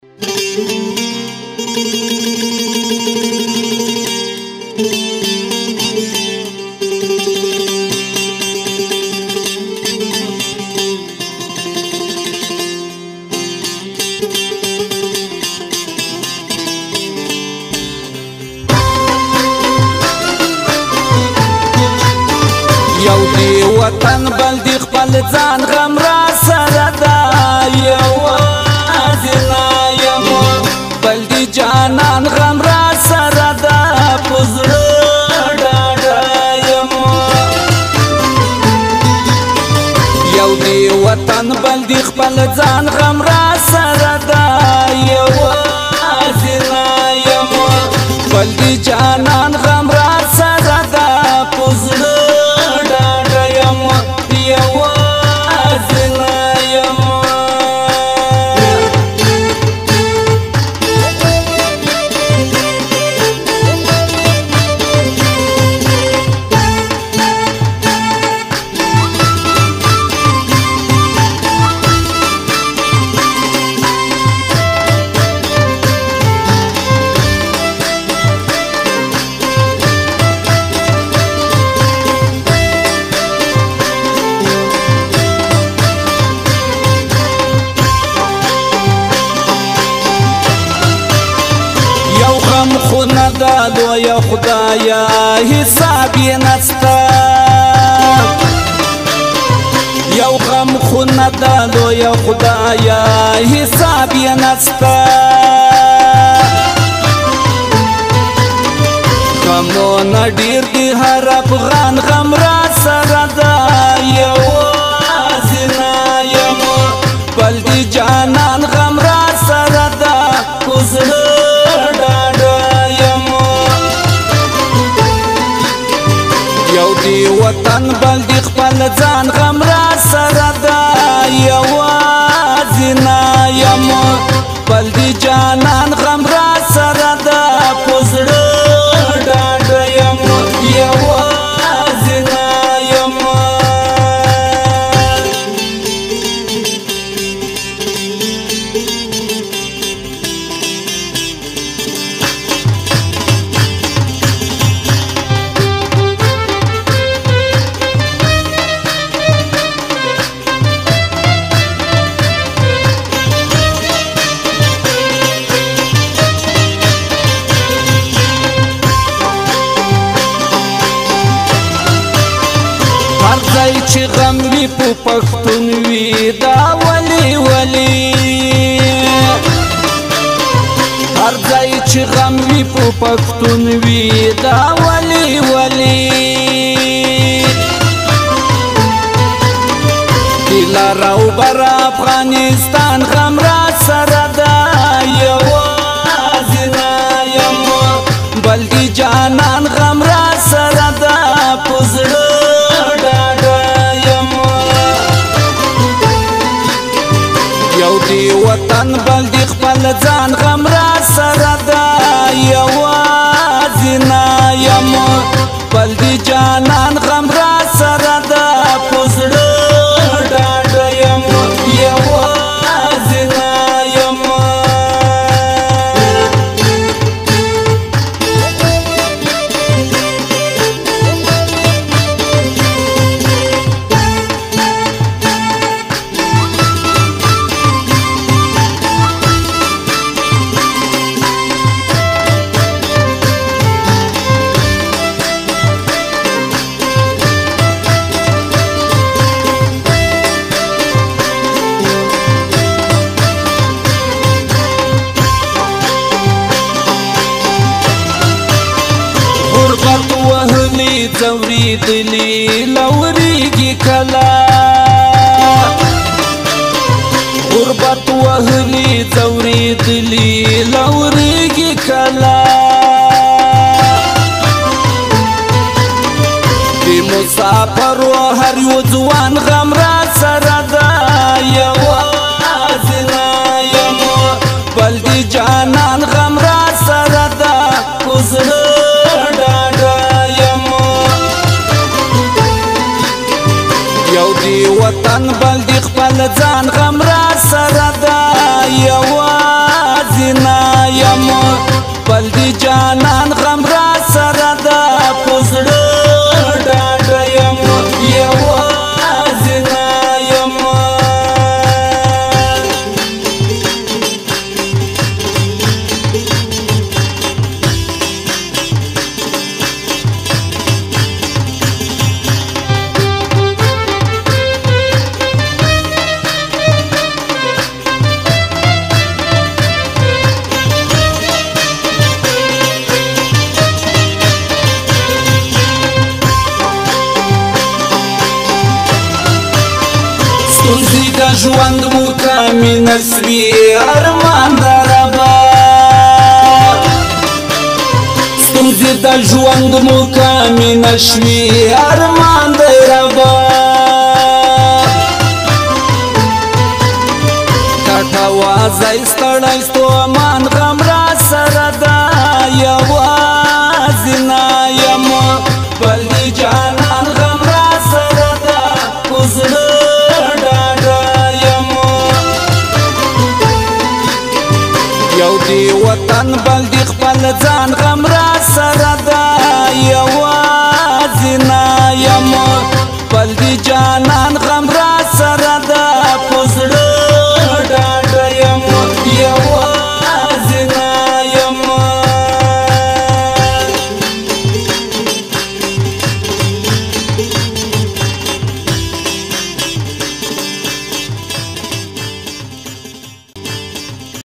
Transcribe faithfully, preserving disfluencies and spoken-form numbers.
یو دی وطن بل دی خپل ځان غم را سره دا یوازې نه یم بل دی جانان غم را سره دا په زړه ډاډه یم یو دی وطن بل دی خپل ځان غم را سره دا یوازې نه یم بل دی جانان غم را سره دا په زړه خونه دا لویه خدایا حساب یې نسته یو غم خونه دا لویه خدایا حساب یې نسته غمونه ډېر دي هر افغان غم را سره دا یوازې نه یم بل دي جانان غم را سره دا خو زړه یو دی وطن بل دی خپل ځان غم را سره دا یوازې نه یم بل دی جانان غم را سره دا په زړه ډاډه یم یوازې نه یم ځای چې غم وي په پښتون وي دا ولي ولي هر ځای چې غم وي په پښتون وي دا ولي ولي دلار او بر افغانستان غم را سره دا یوازې نه یم بل دي جانان غم را سره دا په زړه یو دی وطن بل دی خپل ځان غم را سره دا یوازې نه یم بل دی جانان غم را سره دا په زړه ډاډه یم یوازې نه یم ځورېدلې لورېږي کله غربت وهلې ځورېدلې لورېږي کله د مسافرو هر یو ځوان غم را سره دا یوازې نه یم بل د جانان غم را سره دا خو زړه یو دی وطن بل دی خپل ځان غم را سره دا یوازې ژوند مو کامینه سوي ارمان د ربا ستونزې د ژوند مو کامینه شوي ارمان د ربا کټ وازی ستړی ستومان غم را